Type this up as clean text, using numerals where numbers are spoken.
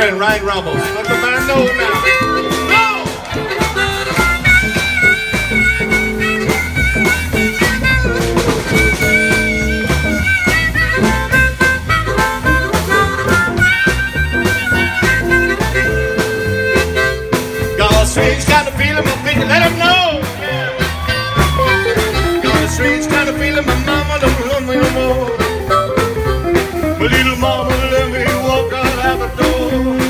friend Ryan Ramos. Let the man know now. Got a strange kind of feeling, my baby, let him know. Got a strange kind of feeling, my mama don't love me no more. My little mama let me walk out the door.